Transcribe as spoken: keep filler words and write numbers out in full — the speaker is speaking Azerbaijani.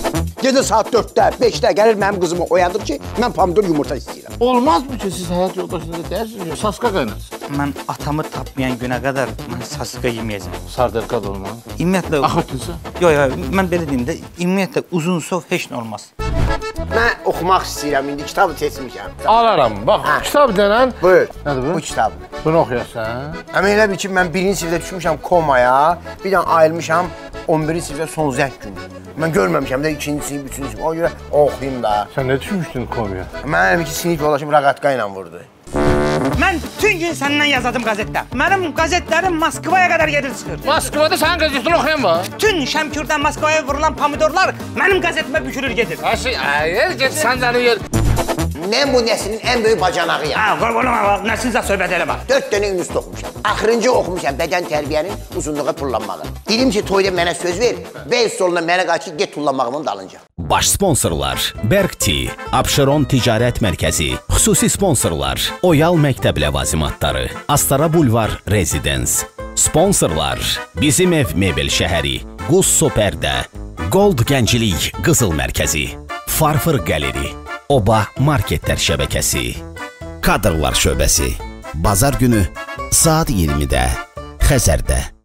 Gecə saat dörddə, beşdə gəlir mənim qızımı oyadır ki, mən pomidor yumurta istəyirəm. Olmaz mı ki, siz həyat yoldaşınızda deyirsiniz, saska qaynarsınız? Mən atamı tapmayan günə qədər mən saska yeməyəcəm. Sardelka da olmaz. Ümumiyyətlə... Axıtınsa? Yox, yox, mən belə deyim də, ümumiyyətlə uzun sov heç nə olmaz. Mən oxumaq istəyirəm, indi kitabı seçmişəm. Alaram, bax, Hə. kitab denən... Buyur, Nədir bu? bu kitabı. Bunu oxuyarsan. Əmin elə bil ki, mən birinci sinifdə düşmüşəm komaya, bir dənə ayılmışam on birinci sinifdə son zəng günü. Mən görməmişəm də ikinci sinif, üçüncü sinif, o görə oxuyayım da. Sən nə düşmüşdün komaya? Mən elə bil ki, sinif yoldaşım raqatka ilə vurdu. Mən bütün gün səndən yazdım qəzetdə. Mənim qəzetlərim Moskvaya qədər gedir çıxır. Moskvada sənin qəzetini oxuyan var. Bütün Şəmkürdən Moskvaya vurulan pomidorlar mənim qəzetimə bükülür gedir. Aşı, ayır, get sən səni yer. Mən bu nəslin ən böyük bacanağıyam. Hə, qoy qoluma, nəsinizə söhbət eləmə. Dörd dənə ünlüsü oxumuşam. Axırıncı oxumuşam bədən tərbiyənin uzunluğa tullanmağı. Dedim ki, toyda mənə söz ver, bel soluna mənə qaç ki, get tullanmağımın dalınca. Baş sponsorlar Berkti, Abşeron Ticarət Mərkəzi, xüsusi sponsorlar Oyal Məktəb ləvazimatları, Astara Bulvar Residence, sponsorlar Bizim Ev Mebel Şəhəri, Qusso Pərdə, Gold Gənclik Qızıl Mərkəzi, Farfır Qaleri, Oba Marketlər Şəbəkəsi, Kadrlar Şöbəsi, Bazar günü saat iyirmidə Xəzərdə.